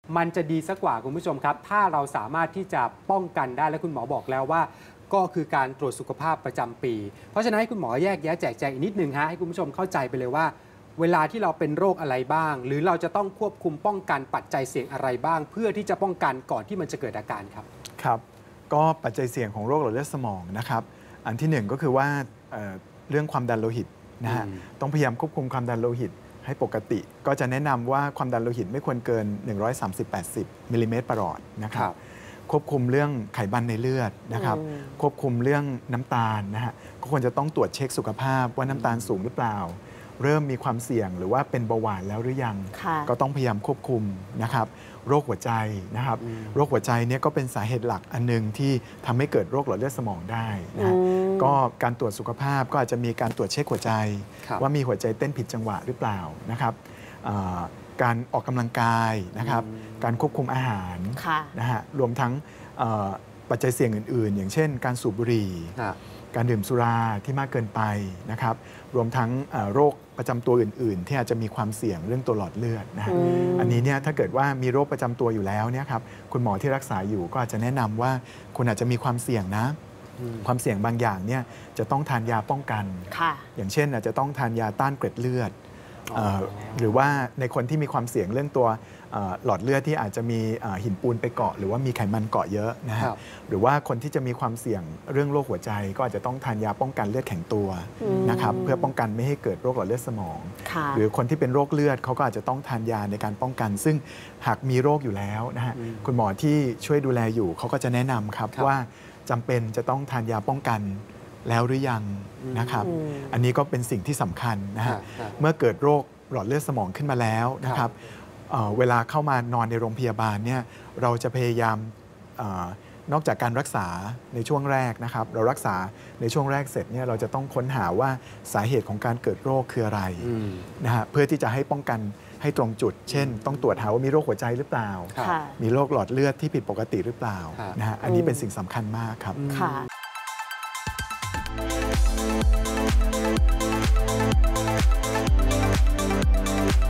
มันจะดีสักกว่าคุณผู้ชมครับถ้าเราสามารถที่จะป้องกันได้และคุณหมอบอกแล้วว่าก็คือการตรวจสุขภาพประจำปีเพราะฉะนั้นให้คุณหมอแยกแยะแจกแจงอีกนิดนึงฮะให้คุณผู้ชมเข้าใจไปเลยว่าเวลาที่เราเป็นโรคอะไรบ้างหรือเราจะต้องควบคุมป้องกันปัจจัยเสี่ยงอะไรบ้างเพื่อที่จะป้องกันก่อนที่มันจะเกิดอาการครับครับก็ปัจจัยเสี่ยงของโรคหลอดเลือดสมองนะครับอันที่หนึ่งก็คือว่าเรื่องความดันโลหิตนะฮะต้องพยายามควบคุมความดันโลหิตให้ปกติก็จะแนะนำว่าความดันโลหิตไม่ควรเกิน130/80มิลลิเมตรประหลอดนะครับควบคุมเรื่องไขมันในเลือดนะครับควบคุมเรื่องน้ำตาลนะฮะก็ควรจะต้องตรวจเช็คสุขภาพว่าน้ำตาลสูงหรือเปล่าเริ่มมีความเสี่ยงหรือว่าเป็นเบาหวานแล้วหรือยังก็ต้องพยายามควบคุมนะครับโรคหัวใจนะครับโรคหัวใจเนี่ยก็เป็นสาเหตุหลักอันนึงที่ทำให้เกิดโรคหลอดเลือดสมองได้นะก็การตรวจสุขภาพก็อาจจะมีการตรวจเช็คหัวใจว่ามีหัวใจเต้นผิดจังหวะหรือเปล่านะครับการออกกำลังกายนะครับการควบคุมอาหารนะฮะรวมทั้งปัจจัยเสี่ยงอื่นๆอย่างเช่นการสูบบุหรี่การดื่มสุราที่มากเกินไปนะครับรวมทั้งโรคประจำตัวอื่นๆที่อาจจะมีความเสี่ยงเรื่องตัวหลอดเลือดนะฮะอันนี้เนี่ยถ้าเกิดว่ามีโรคประจำตัวอยู่แล้วเนี่ยครับคุณหมอที่รักษาอยู่ก็อาจจะแนะนำว่าคุณอาจจะมีความเสี่ยงนะความเสี่ยงบางอย่างเนี่ยจะต้องทานยาป้องกันอย่างเช่นอาจจะต้องทานยาต้านเกล็ดเลือดหรือว่าในคนที่มีความเสี่ยงเรื่องตัวหลอดเลือดที่อาจจะมีหินปูนไปเกาะหรือว่ามีไขมันเกาะเยอะนะฮะหรือว่าคนที่จะมีความเสี่ยงเรื่องโรคหัวใจก็อาจจะต้องทานยาป้องกันเลือดแข็งตัวนะครับเพื่อป้องกันไม่ให้เกิดโรคหลอดเลือดสมองหรือคนที่เป็นโรคเลือดเขาก็อาจจะต้องทานยาในการป้องกัน ซึ่งหากมีโรคอยู่แล้วนะฮะคุณหมอที่ช่วยดูแลอยู่เขาก็จะแนะนำครับว่าจำเป็นจะต้องทานยาป้องกันแล้วหรือยังนะครับอันนี้ก็เป็นสิ่งที่สำคัญนะฮะเมื่อเกิดโรคหลอดเลือดสมองขึ้นมาแล้วนะครับเวลาเข้ามานอนในโรงพยาบาลเนี่ยเราจะพยายามนอกจากการรักษาในช่วงแรกนะครับเรารักษาในช่วงแรกเสร็จเนี่ยเราจะต้องค้นหาว่าสาเหตุของการเกิดโรคคืออะไรนะฮะเพื่อที่จะให้ป้องกันให้ตรงจุดเช่นต้องตรวจหาว่ามีโรคหัวใจหรือเปล่ามีโรคหลอดเลือดที่ผิดปกติหรือเปล่านะฮะอันนี้เป็นสิ่งสำคัญมากครับค่ะ